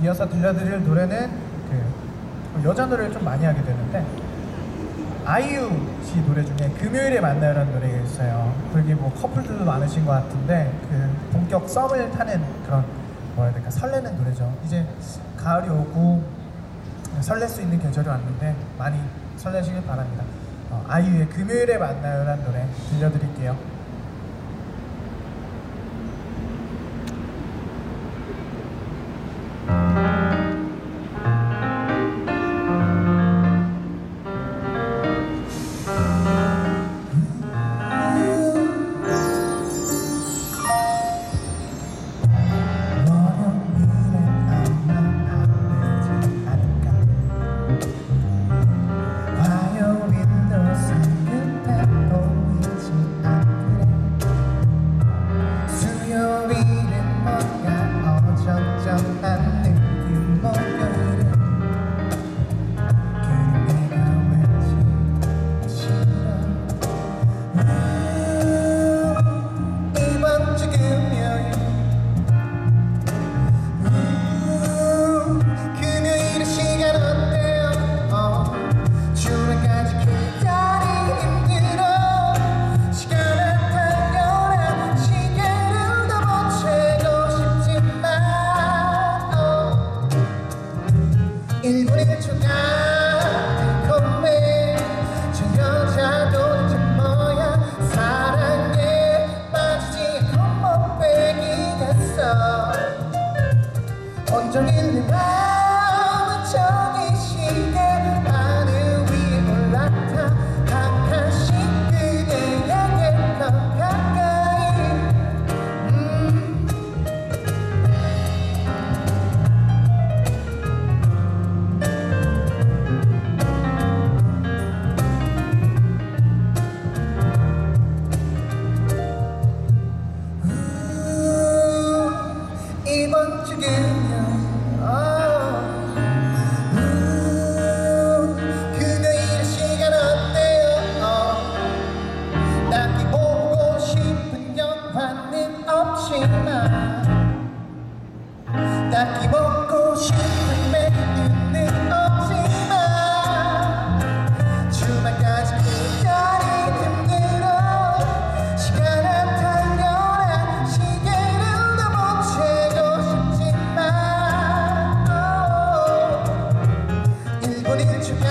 이어서 들려드릴 노래는 그 여자 노래를 좀 많이 하게 되는데 아이유 씨 노래 중에 금요일에 만나요라는 노래가 있어요. 거기 뭐 커플들도 많으신 것 같은데 그 본격 썸을 타는 그런 뭐라 해야 될까 설레는 노래죠. 이제 가을이 오고 설렐 수 있는 계절이 왔는데 많이 설레시길 바랍니다. 아이유의 금요일에 만나요라는 노래 들려드릴게요. 온종일 내 마음은 저기 시계 하늘 위에 올라타 가끔씩 그대에게 더 가까이 이번 주 금요일 금요일 시간 어때요? 딱히 보고 싶은 영화는 없지만 딱히 먹고 싶은 메뉴는 없지만 주말까지 기다리 힘들어 시간 안 달려라 시계를 더 보채고 싶지만 일본 일주가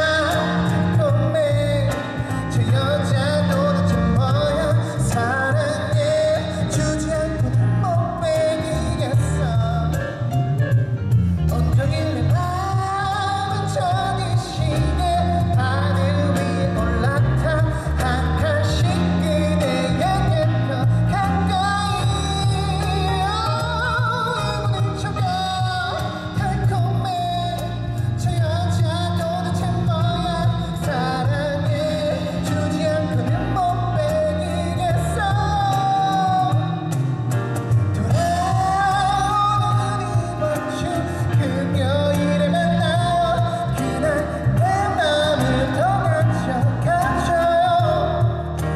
달콤해 저 여자 도대체 뭐야 사랑해 주지 않고는 못 빼기겠어 온종일 내 마음은 저기 시계 하늘 위에 올라타 한 칸씩 그대에게 더 가까이 일본 일주가 달콤해 저 여자 도대체 뭐야 사랑해 주지 않고는 못 빼기겠어 돌아오는 이번 주 금요일에 만나요 그날 내 맘을 더 가져가줘요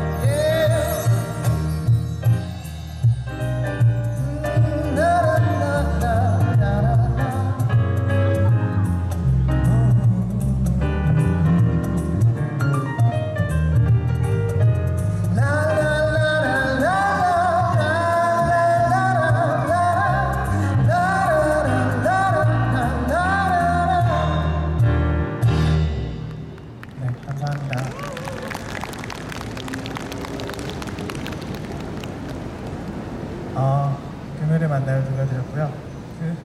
네, 감사합니다. 금요일에 만나요 들려드렸고요.